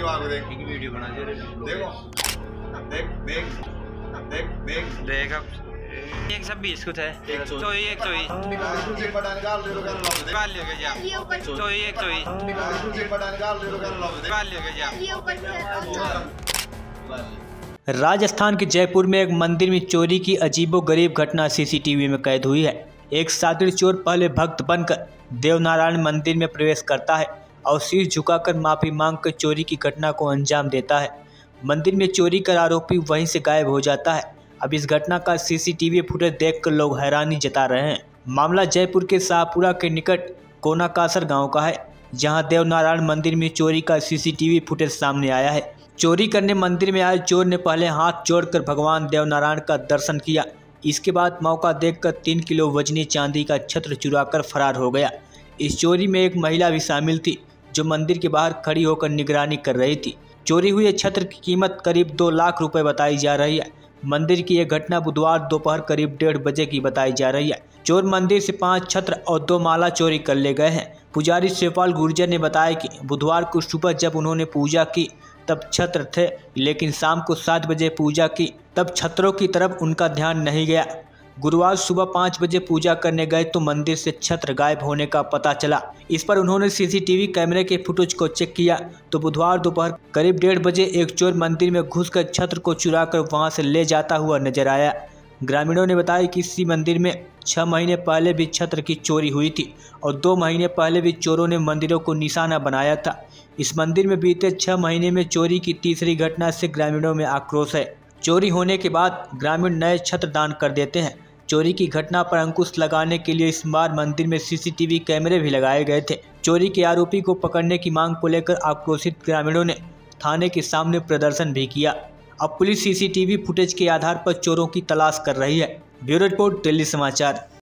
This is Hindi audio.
जवाब देख वीडियो बना दे देखो देख देख देख देख देख अब 120 कुछ है 124 बटा निकाल दे कर लो निकाल लियो क्या 124 बटा निकाल दे कर लो निकाल लियो क्या। राजस्थान के जयपुर में एक मंदिर में चोरी की अजीबोगरीब घटना सीसीटीवी में कैद हुई है। एक शातिर चोर पहले भक्त बनकर देवनारायण मंदिर में प्रवेश करता है और शीश झुकाकर माफी मांगकर चोरी की घटना को अंजाम देता है। मंदिर में चोरी कर आरोपी वहीं से गायब हो जाता है। अब इस घटना का सीसीटीवी फुटेज देखकर लोग हैरानी जता रहे हैं। मामला जयपुर के शाहपुरा के निकट कोनाकासर गाँव का है, जहाँ देवनारायण मंदिर में चोरी का सीसीटीवी फुटेज सामने आया है। चोरी करने मंदिर में आए चोर ने पहले हाथ जोड़कर भगवान देवनारायण का दर्शन किया। इसके बाद मौका देखकर 3 किलो वजनी चांदी का छत्र चुराकर फरार हो गया। इस चोरी में एक महिला भी शामिल थी, जो मंदिर के बाहर खड़ी होकर निगरानी कर रही थी। चोरी हुए छत्र की कीमत करीब 2 लाख रुपए बताई जा रही है। मंदिर की यह घटना बुधवार दोपहर करीब 1:30 बजे की बताई जा रही है। चोर मंदिर से 5 छत्र और 2 माला चोरी कर ले गए हैं। पुजारी शिवपाल गुर्जर ने बताया कि बुधवार को सुबह जब उन्होंने पूजा की तब छत्र थे, लेकिन शाम को 7 बजे पूजा की तब छत्रों की तरफ उनका ध्यान नहीं गया। गुरुवार सुबह 5 बजे पूजा करने गए तो मंदिर से छत्र गायब होने का पता चला। इस पर उन्होंने सीसीटीवी कैमरे के फुटेज को चेक किया तो बुधवार दोपहर करीब 1:30 बजे एक चोर मंदिर में घुसकर छत्र को चुराकर वहां से ले जाता हुआ नजर आया। ग्रामीणों ने बताया कि इसी मंदिर में 6 महीने पहले भी छत्र की चोरी हुई थी और 2 महीने पहले भी चोरों ने मंदिरों को निशाना बनाया था। इस मंदिर में बीते 6 महीने में चोरी की तीसरी घटना से ग्रामीणों में आक्रोश है। चोरी होने के बाद ग्रामीण नए छत्र दान कर देते हैं। चोरी की घटना पर अंकुश लगाने के लिए इस बार मंदिर में सीसीटीवी कैमरे भी लगाए गए थे। चोरी के आरोपी को पकड़ने की मांग को लेकर आक्रोशित ग्रामीणों ने थाने के सामने प्रदर्शन भी किया। अब पुलिस सीसीटीवी फुटेज के आधार पर चोरों की तलाश कर रही है। ब्यूरो रिपोर्ट, दिल्ली समाचार।